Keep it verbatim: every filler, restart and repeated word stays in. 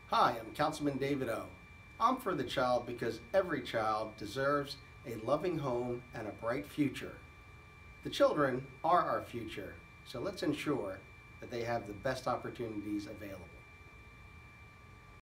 Hi, I'm Councilman David Oh. I'm for the child because every child deserves a loving home and a bright future. The children are our future, so let's ensure that they have the best opportunities available.